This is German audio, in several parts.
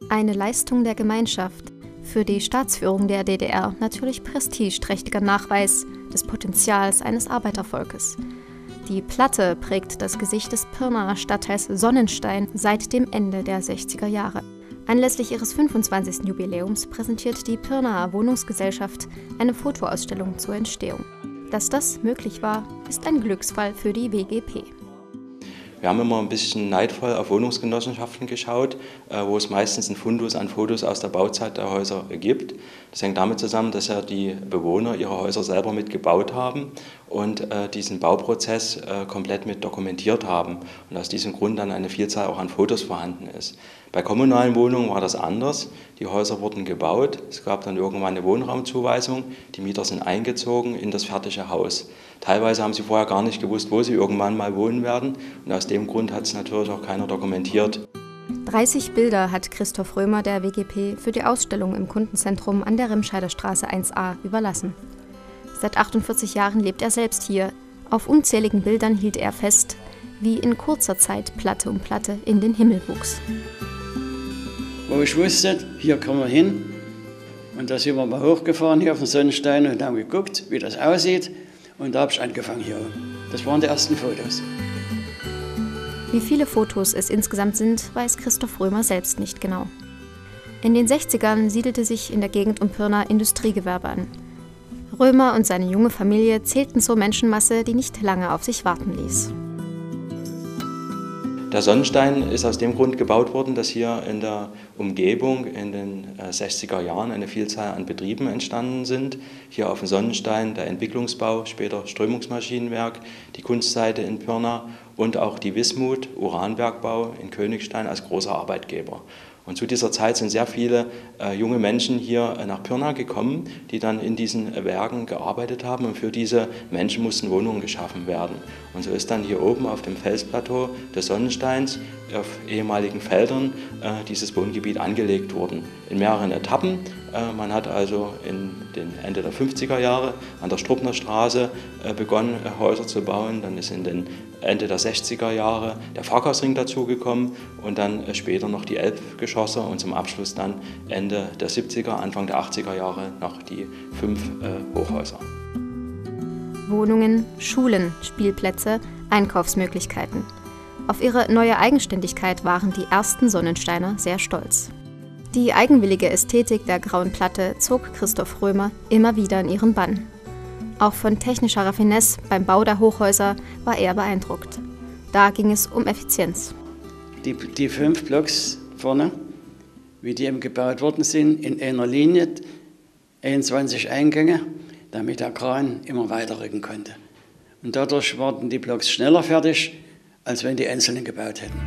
Eine Leistung der Gemeinschaft, für die Staatsführung der DDR natürlich prestigeträchtiger Nachweis des Potenzials eines Arbeitervolkes. Die Platte prägt das Gesicht des Pirnaer Stadtteils Sonnenstein seit dem Ende der 60er Jahre. Anlässlich ihres 25. Jubiläums präsentiert die Pirnaer Wohnungsgesellschaft eine Fotoausstellung zur Entstehung. Dass das möglich war, ist ein Glücksfall für die WGP. Wir haben immer ein bisschen neidvoll auf Wohnungsgenossenschaften geschaut, wo es meistens einen Fundus an Fotos aus der Bauzeit der Häuser gibt. Das hängt damit zusammen, dass ja die Bewohner ihre Häuser selber mitgebaut haben und diesen Bauprozess komplett mit dokumentiert haben. Und aus diesem Grund dann eine Vielzahl auch an Fotos vorhanden ist. Bei kommunalen Wohnungen war das anders. Die Häuser wurden gebaut, es gab dann irgendwann eine Wohnraumzuweisung, die Mieter sind eingezogen in das fertige Haus. Teilweise haben sie vorher gar nicht gewusst, wo sie irgendwann mal wohnen werden, und aus dem Grund hat es natürlich auch keiner dokumentiert. 30 Bilder hat Christoph Römer der WGP für die Ausstellung im Kundenzentrum an der Remscheider Straße 1a überlassen. Seit 48 Jahren lebt er selbst hier. Auf unzähligen Bildern hielt er fest, wie in kurzer Zeit Platte um Platte in den Himmel wuchs. Wo ich wusste, hier kommen wir hin, und da sind wir mal hochgefahren hier auf den Sonnenstein und haben geguckt, wie das aussieht, und da habe ich angefangen hier. Das waren die ersten Fotos. Wie viele Fotos es insgesamt sind, weiß Christoph Römer selbst nicht genau. In den 60ern siedelte sich in der Gegend um Pirna Industriegewerbe an. Römer und seine junge Familie zählten zur Menschenmasse, die nicht lange auf sich warten ließ. Der Sonnenstein ist aus dem Grund gebaut worden, dass hier in der Umgebung in den 60er Jahren eine Vielzahl an Betrieben entstanden sind. Hier auf dem Sonnenstein der Entwicklungsbau, später Strömungsmaschinenwerk, die Kunstseite in Pirna und auch die Wismut, Uranbergbau in Königstein als großer Arbeitgeber. Und zu dieser Zeit sind sehr viele junge Menschen hier nach Pirna gekommen, die dann in diesen Werken gearbeitet haben, und für diese Menschen mussten Wohnungen geschaffen werden. Und so ist dann hier oben auf dem Felsplateau des Sonnensteins auf ehemaligen Feldern dieses Wohngebiet angelegt worden. In mehreren Etappen. Man hat also in den Ende der 50er Jahre an der Struppner Straße begonnen, Häuser zu bauen. Dann ist in den Ende der 60er Jahre der Fahrgastring dazugekommen und dann später noch die Elbgeschosse und zum Abschluss dann Ende der 70er, Anfang der 80er Jahre noch die 5 Hochhäuser. Wohnungen, Schulen, Spielplätze, Einkaufsmöglichkeiten. Auf ihre neue Eigenständigkeit waren die ersten Sonnensteiner sehr stolz. Die eigenwillige Ästhetik der grauen Platte zog Christoph Römer immer wieder in ihren Bann. Auch von technischer Raffinesse beim Bau der Hochhäuser war er beeindruckt. Da ging es um Effizienz. Die 5 Blocks vorne, wie die eben gebaut worden sind, in einer Linie, 21 Eingänge, damit der Kran immer weiter rücken konnte. Und dadurch waren die Blocks schneller fertig, als wenn die einzelnen gebaut hätten.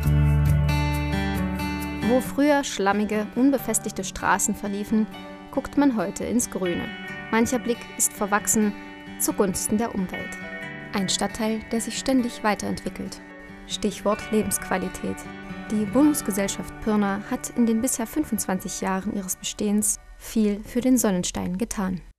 Wo früher schlammige, unbefestigte Straßen verliefen, guckt man heute ins Grüne. Mancher Blick ist verwachsen zugunsten der Umwelt. Ein Stadtteil, der sich ständig weiterentwickelt. Stichwort Lebensqualität. Die Wohnungsgesellschaft Pirna hat in den bisher 25 Jahren ihres Bestehens viel für den Sonnenstein getan.